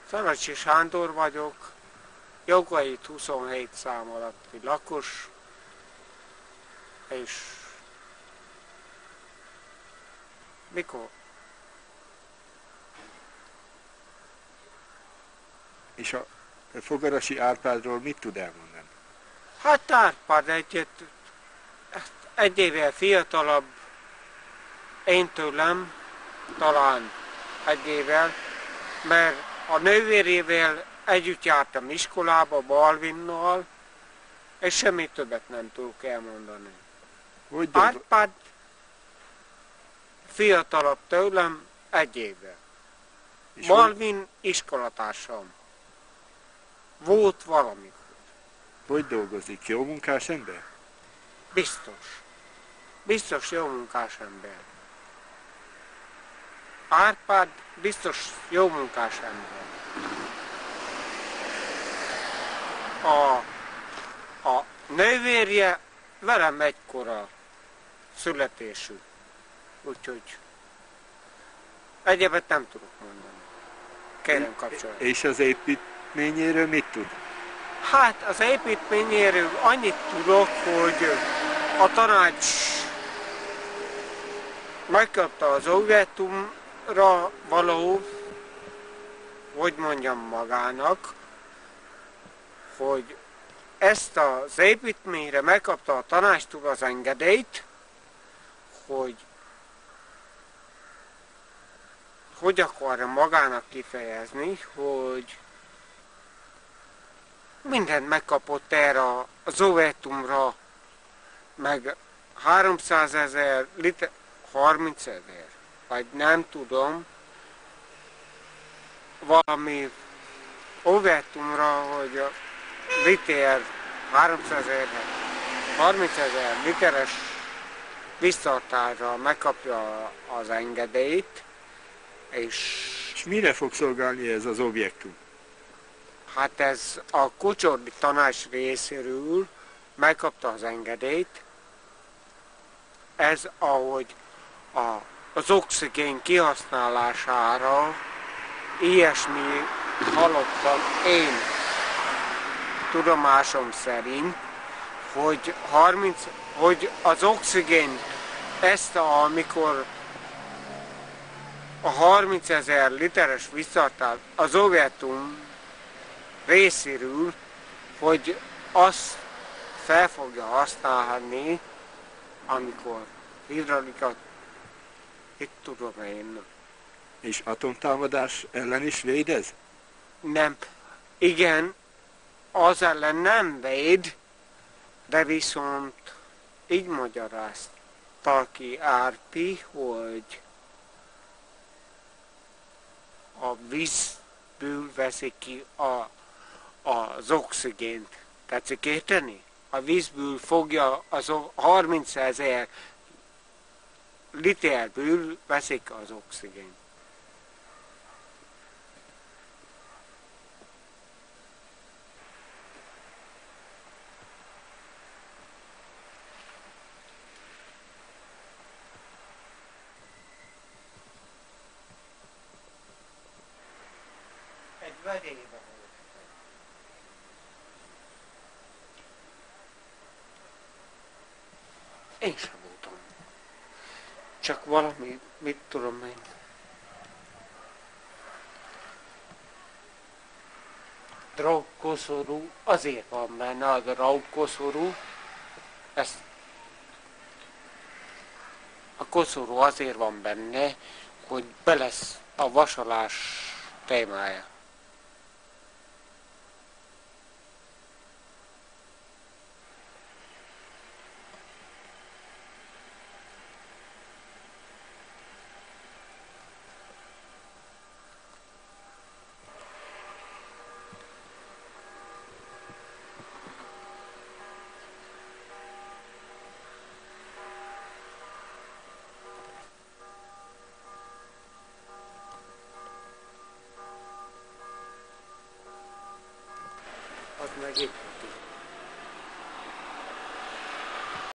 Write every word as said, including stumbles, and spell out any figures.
Szalacsi Sándor vagyok, Jogait huszonhét szám alatti lakos, és mikor? És a Fogarasi Árpádról mit tud elmondani? Hát Árpád egy, egy évvel fiatalabb, én tőlem, talán egy évvel, mert a nővérével együtt jártam iskolába, Balvinnal, és semmi többet nem tudok elmondani. Hogy dolgo... Árpád fiatalabb tőlem egy évvel. És Balvin hogy... iskolatársam. Volt valamikor. Hogy dolgozik? Jó munkás ember? Biztos. Biztos jó munkás ember. Árpád biztos jó munkás ember. A, a nővérje velem egykora születésű. Úgyhogy egyebet nem tudok mondani. Kérem kapcsolatban. És az építményéről mit tud? Hát az építményéről annyit tudok, hogy a tanács megkapta az óvetumra való, hogy mondjam magának, hogy ezt az építményre megkapta a tanácstól az engedélyt, hogy hogy akarja magának kifejezni, hogy mindent megkapott erre az óvetumra, meg háromszázezer liter, harmincezer, vagy nem tudom, valami óvetumra, hogy a liter háromszázezer, harmincezer literes visszatartásra megkapja az engedélyt, és... És mire fog szolgálni ez az objektum? Hát ez a Kocsordi tanács részéről megkapta az engedélyt. Ez ahogy a, az oxigén kihasználására ilyesmi hallottam én tudomásom szerint, hogy, harminc, hogy az oxigén ezt a, amikor a harmincezer literes visszatartás az óvetum részéről, hogy azt fel fogja használni, amikor hidraulikat, itt tudom én. És atomtámadás ellen is védez? Nem. Igen, az ellen nem véd, de viszont így magyarázta ki Árpi, hogy a vízből veszik ki a, az oxigént. Tetszik érteni? A vízből fogja az harmincezer literből veszik az oxigént. Egy vedélyben volt. Én sem voltam. Csak valami, mit tudom én. Drógkoszorú, azért van benne a drógkoszorú. Ezt a koszorú azért van benne, hogy be lesz a vasalás témája. Az meg itt.